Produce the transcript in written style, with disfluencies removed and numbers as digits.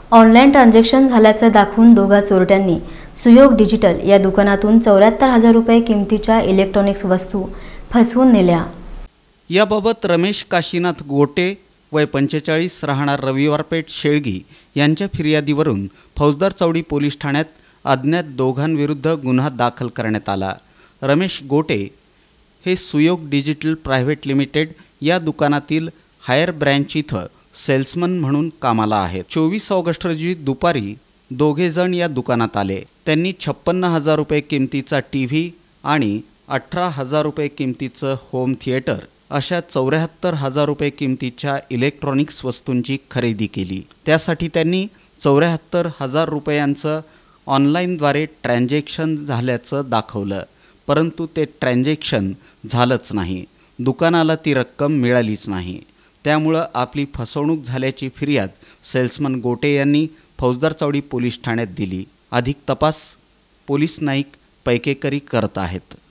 Online transaction झाल्याचं दाखवून दोघा चोरट्यांनी सुयोग डिजिटल या दुकानातून 74,000 रुपये किमतीच्या इलेक्ट्रॉनिक्स वस्तू फसवून नेल्या। याबाबत रमेश काशीनाथ गोटे वय 45 राहणार रविवारपेठ शेळगी यांच्या फिर्यादीवरून फौजदार चौडी पोलीस ठाण्यात अज्ञात दोघांविरुद्ध गुन्हा दाखल करण्यात आला। रमेश गोटे हे सुयोग डिजिटल प्रायव्हेट लिमिटेड या दुकानातील हायर ब्रँच इथं सेल्समन म्हणून कामाला आहेत। 24 ऑगस्ट रोजी दुपारी दोघे जण या दुकानात आले। त्यांनी 56,000 रुपये किमतीचा टीव्ही आणि 18,000 रुपये किमतीचं होम थिएटर अशा 74,000 रुपये किमतीच्या इलेक्ट्रॉनिक्स वस्तूंची खरेदी केली। त्यासाठी त्यांनी 74,000 रुपयांचं ऑनलाईनद्वारे ट्रान्झॅक्शन झाल्याचं दाखवलं, परंतु ते ट्रान्झॅक्शन झालंच नाही। दुकानाला ती रक्कम मिळालीच नाही। त्यामुळं आपली फसवणूक झाल्याची फिर्याद सेल्समन गोटे यांनी फौजदार चौडी पोलीस ठाण्यात दिली। अधिक तपास पोलीस नाईक पैकेकरी करत आहेत।